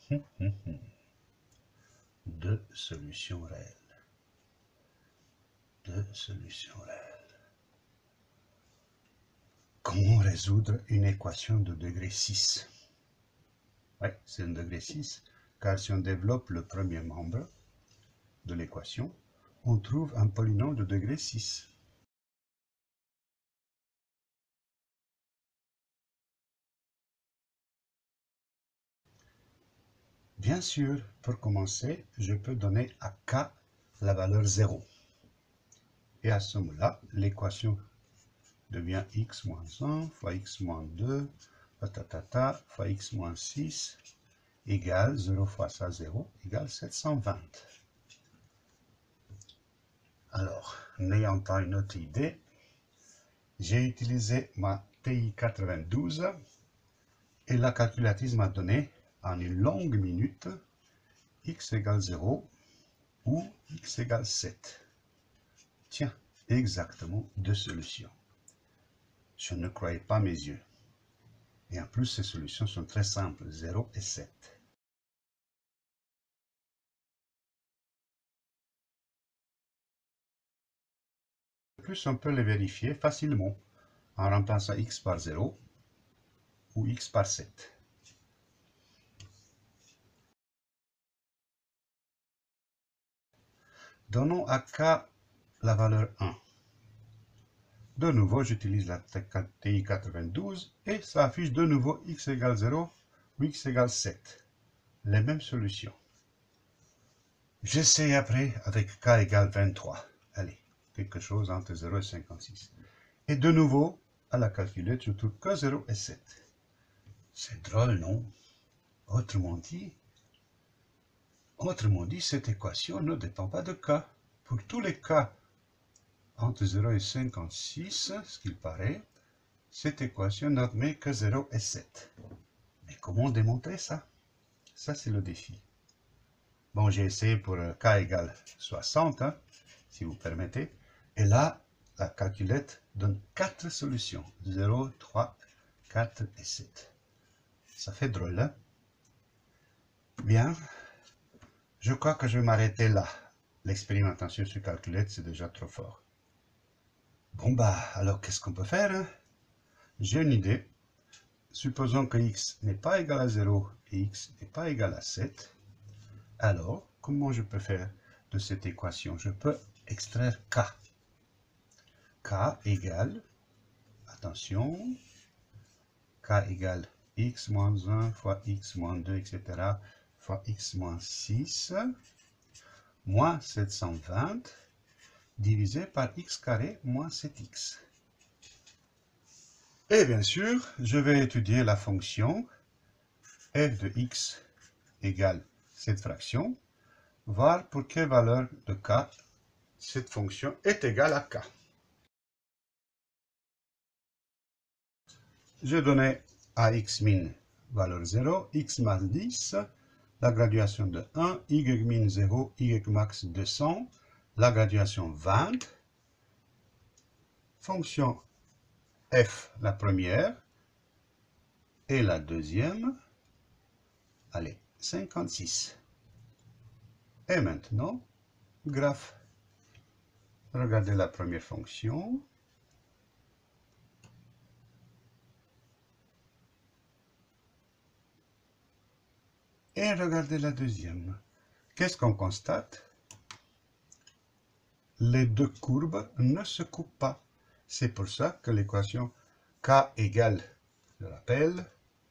Deux solutions réelles. Deux solutions réelles. Comment résoudre une équation de degré 6? Oui, c'est un degré 6, car si on développe le premier membre de l'équation, on trouve un polynôme de degré 6. Bien sûr, pour commencer, je peux donner à k la valeur 0. Et à ce moment-là, l'équation devient x moins 1 fois x moins 2 fois x moins 6 égale 0 fois ça 0 égale 720. Alors, n'ayant pas une autre idée, j'ai utilisé ma TI 92 et la calculatrice m'a donné en une longue minute x égale 0 ou x égale 7. Tiens, exactement deux solutions. Je ne croyais pas mes yeux. Et en plus, ces solutions sont très simples, 0 et 7. De plus, on peut les vérifier facilement en remplaçant x par 0 ou x par 7. Donnons à k la valeur 1. De nouveau, j'utilise la TI 92 et ça affiche de nouveau x égale 0 ou x égale 7. Les mêmes solutions. J'essaie après avec k égale 23. Allez, quelque chose entre 0 et 56. Et de nouveau, à la calculette, je trouve que 0 et 7. C'est drôle, non? Autrement dit, cette équation ne dépend pas de k. Pour tous les k entre 0 et 56, ce qu'il paraît, cette équation n'admet que 0 et 7. Mais comment démontrer ça? Ça, c'est le défi. Bon, j'ai essayé pour k égale 60, hein, si vous permettez. Et là, la calculette donne 4 solutions. 0, 3, 4 et 7. Ça fait drôle, hein? Bien. Je crois que je vais m'arrêter là. L'expérimentation sur calculette, c'est déjà trop fort. Bon bah, alors qu'est-ce qu'on peut faire, hein? J'ai une idée. Supposons que x n'est pas égal à 0 et x n'est pas égal à 7. Alors, comment je peux faire de cette équation? Je peux extraire k. K égale, attention, k égale x moins 1 fois x moins 2, etc. fois x moins 6 moins 720 divisé par x carré moins 7x. Et bien sûr, je vais étudier la fonction f de x égale cette fraction, voir pour quelle valeur de k cette fonction est égale à k. Je donnais à x min valeur 0, x max 10, la graduation de 1, y min 0, y max 200, la graduation 20, fonction f la première et la deuxième, allez, 56. Et maintenant, graphe. Regardez la première fonction. Et regardez la deuxième. Qu'est-ce qu'on constate? Les deux courbes ne se coupent pas. C'est pour ça que l'équation k égale, je rappelle,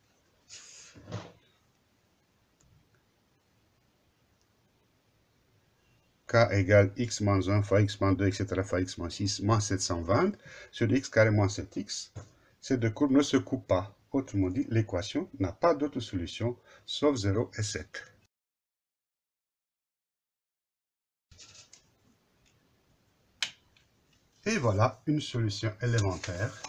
k égale x moins 1 fois x moins 2, etc. fois x moins 6 moins 720 sur x carré moins 7x. Ces deux courbes ne se coupent pas. Autrement dit, l'équation n'a pas d'autre solution sauf 0 et 7. Et voilà une solution élémentaire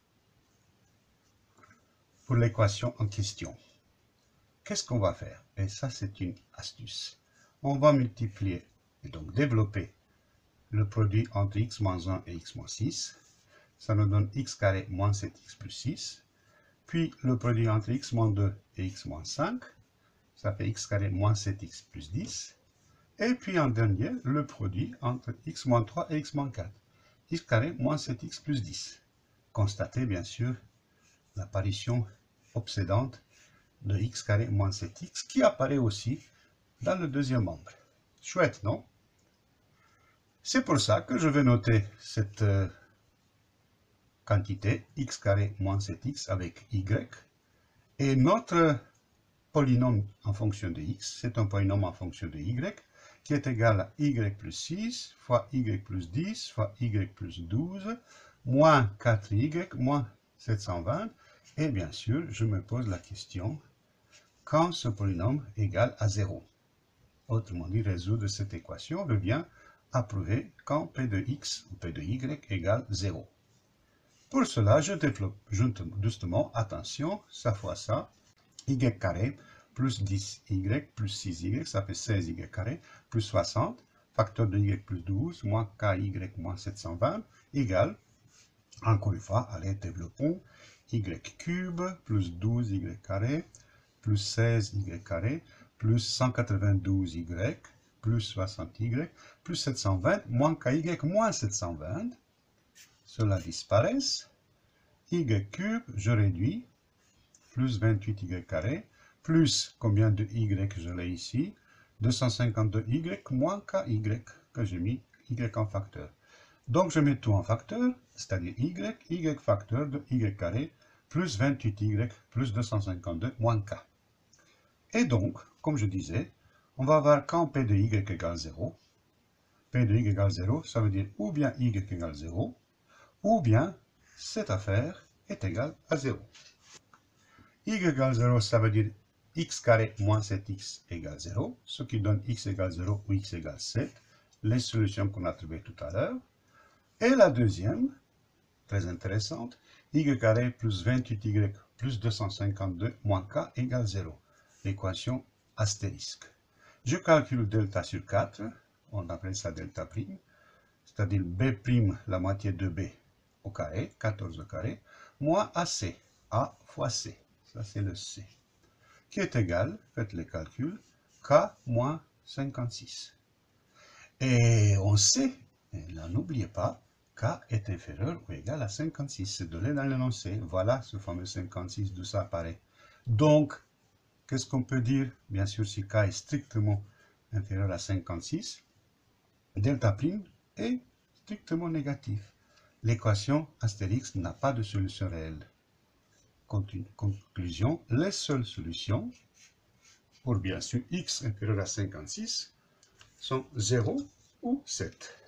pour l'équation en question. Qu'est-ce qu'on va faire? Et ça, c'est une astuce. On va multiplier et donc développer le produit entre x moins 1 et x moins 6. Ça nous donne x carré moins 7x plus 6. Puis le produit entre x moins 2 et x moins 5. ça fait x carré moins 7x plus 10. Et puis en dernier, le produit entre x moins 3 et x moins 4. X carré moins 7x plus 10. Constatez bien sûr l'apparition obsédante de x carré moins 7x qui apparaît aussi dans le deuxième membre. Chouette, non? C'est pour ça que je vais noter cette quantité x carré moins 7x avec y. Et notre polynôme en fonction de x, c'est un polynôme en fonction de y, qui est égal à y plus 6 fois y plus 10 fois y plus 12, moins 4y moins 720. Et bien sûr, je me pose la question, quand ce polynôme est égal à 0. Autrement dit, résoudre cette équation revient à prouver quand p de x ou p de y égale 0. Pour cela, je développe justement, attention, ça fois ça, y carré plus 10y plus 6y, ça fait 16y carré, plus 60, facteur de y plus 12, moins ky moins 720, égale, encore une fois, allez, développons, y cube plus 12y carré, plus 16y carré, plus 192y, plus 60y, plus 720, moins ky moins 720. Cela disparaît. Y cube, je réduis, plus 28y carré, plus combien de y je l'ai ici, 252y moins ky, que j'ai mis y en facteur. Donc je mets tout en facteur, c'est-à-dire y facteur de y carré, plus 28y, plus 252 moins k. Et donc, comme je disais, on va voir quand p de y égale 0. P de y égale 0, ça veut dire ou bien y égale 0, ou bien cette affaire est égale à 0. Y égale 0, ça veut dire x carré moins 7x égale 0, ce qui donne x égale 0 ou x égale 7, les solutions qu'on a trouvées tout à l'heure. Et la deuxième, très intéressante, y carré plus 28y plus 252 moins k égale 0, l'équation astérisque. Je calcule delta sur 4, on appelle ça delta prime, c'est-à-dire b prime la moitié de b au carré, 14 au carré, moins AC, A fois C, ça c'est le C, qui est égal, faites les calculs, K moins 56. Et on sait, et là n'oubliez pas, K est inférieur ou égal à 56, c'est donné dans l'énoncé, voilà ce fameux 56, d'où ça apparaît. Donc, qu'est-ce qu'on peut dire? Bien sûr, si K est strictement inférieur à 56, delta prime est strictement négatif. L'équation astérix n'a pas de solution réelle. Conclusion, les seules solutions pour bien sûr x inférieur à 56 sont 0 ou 7.